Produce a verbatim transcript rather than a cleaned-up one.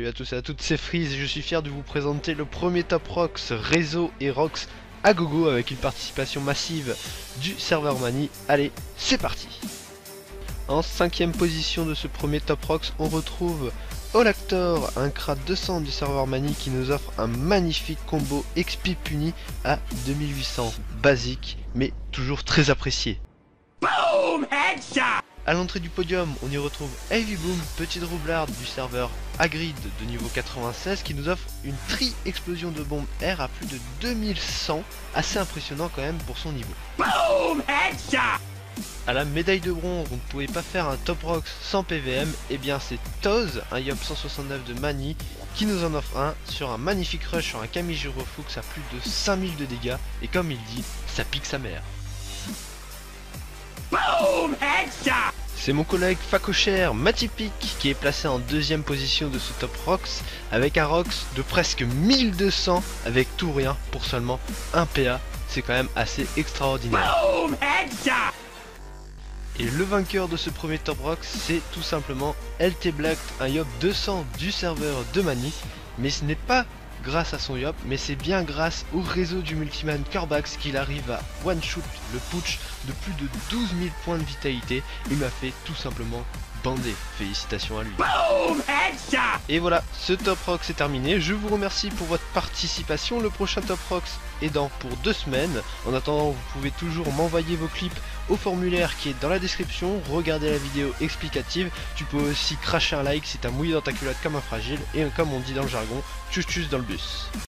à tous et à toutes, c'est Freeze et je suis fier de vous présenter le premier Top Rocks réseau et Rocks à gogo avec une participation massive du serveur Mani. Allez, c'est parti. En cinquième position de ce premier Top Rocks, on retrouve Olactor, un Krat deux cents du serveur Mani qui nous offre un magnifique combo X P puni à deux mille huit cents, basique mais toujours très apprécié. Boom! Headshot! A l'entrée du podium, on y retrouve Heavy Boom, petite roublarde du serveur Agrid de niveau quatre-vingt-seize qui nous offre une tri-explosion de bombes air à plus de deux mille cent, assez impressionnant quand même pour son niveau. Boom! Headshot! A la médaille de bronze, on ne pouvait pas faire un Top Rocks sans P V M, et bien c'est Toz, un Yop cent soixante-neuf de Mani, qui nous en offre un sur un magnifique rush sur un Kamijirofux à plus de cinq mille de dégâts, et comme il dit, ça pique sa mère. Boom! Headshot! C'est mon collègue Facocher Matipic qui est placé en deuxième position de ce Top Rocks avec un Rocks de presque mille deux cents avec tout rien pour seulement un P A. C'est quand même assez extraordinaire. Boom! Headshot! Et le vainqueur de ce premier Top Rocks, c'est tout simplement L T Black, un Yop deux cents du serveur de Mani. Mais ce n'est pas grâce à son Yop, mais c'est bien grâce au réseau du multiman Corbax qu'il arrive à one-shoot le putsch de plus de douze mille points de vitalité. Il m'a fait tout simplement bander. Félicitations à lui. Boom! Headshot! Et voilà, ce Top Rocks est terminé. Je vous remercie pour votre participation. Le prochain Top Rocks est dans pour deux semaines. En attendant, vous pouvez toujours m'envoyer vos clips au formulaire qui est dans la description. Regardez la vidéo explicative. Tu peux aussi cracher un like si t'as mouillé dans ta culotte comme un fragile. Et comme on dit dans le jargon, tchuss tchuss dans le bus.